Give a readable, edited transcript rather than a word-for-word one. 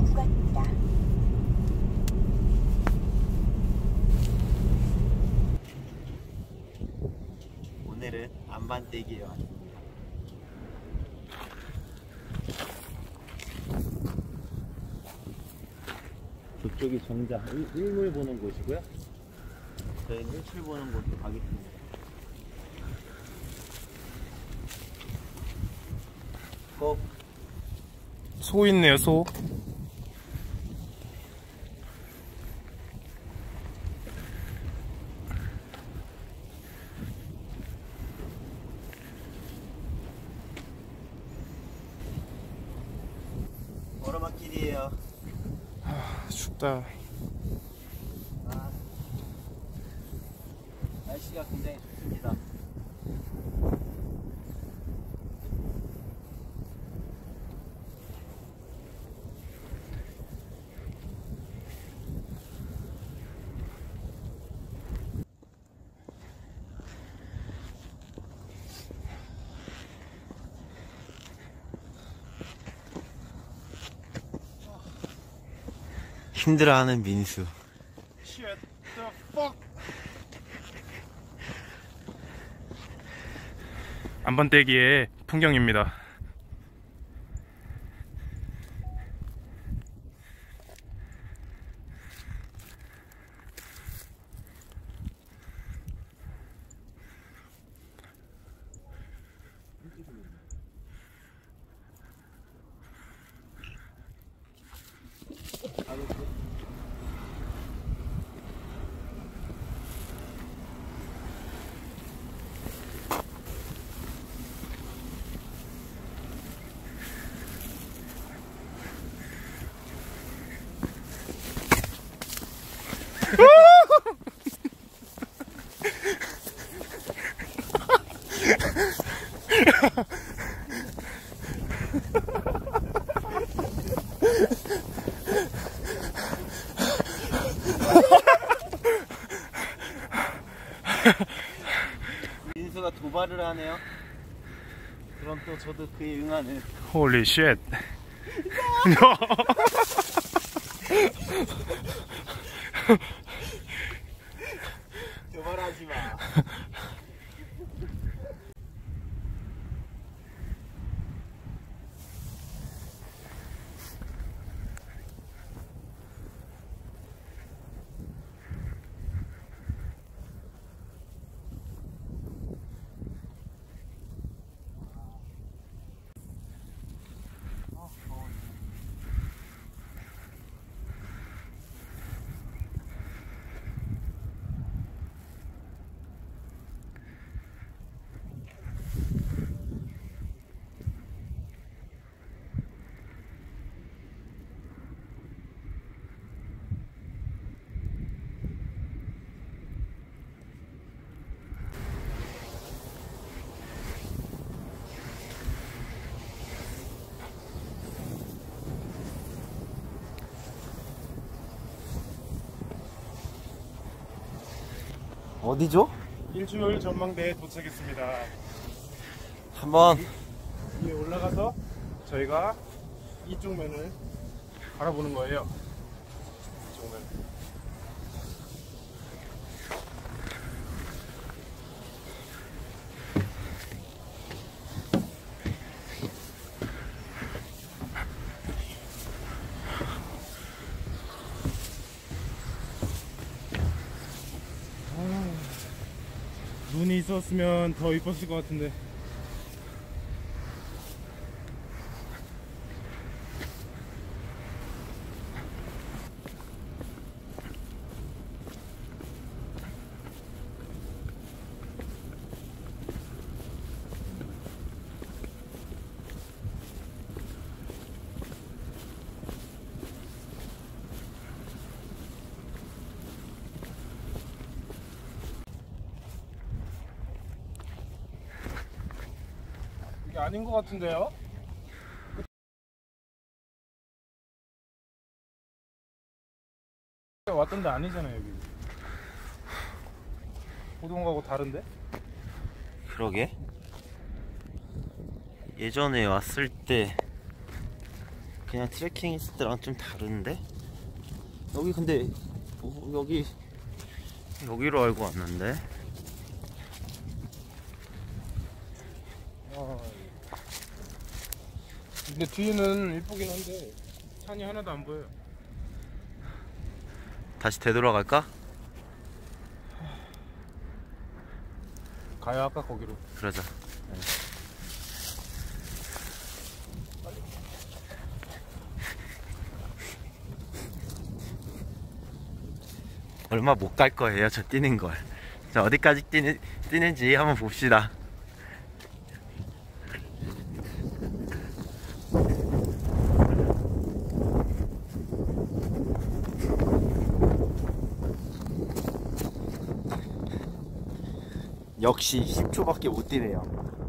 구간입니다. 오늘은 안반대기에 왔습니다. 저쪽이 정자 일몰 보는 곳이고요. 저희는 일출 보는 곳으로 가겠습니다. 꼭 소 있네요, 소. 오르막길이에요. 춥다. 날씨가 굉장히 좋습니다. 힘들어하는 민수. Shut the fuck. 안반대기의 풍경입니다. 민수가 도발을 하네요. 그럼 또 저도 그에 응하는. Holy shit. 도발하지 마. 어디죠? 일출 전망대에 도착했습니다. 한번 위에 올라가서 저희가 이쪽 면을 바라보는 거예요. 이쪽 면. 눈이 있었으면 더 이뻤을 것 같은데. 이게 아닌 것 같은데요? 왔던 데 아니잖아요. 여기 호동하고 다른데? 그러게. 예전에 왔을 때 그냥 트레킹 했을 때랑 좀 다른데? 여기 근데 여기로 알고 왔는데? 근데 뒤에는 이쁘긴 한데 산이 하나도 안 보여요. 다시 되돌아갈까? 가요 아까 거기로. 그러자. 얼마 못 갈 거예요, 저 뛰는 걸. 자, 어디까지 뛰는지 한번 봅시다. 역시 10초밖에 못 뛰네요.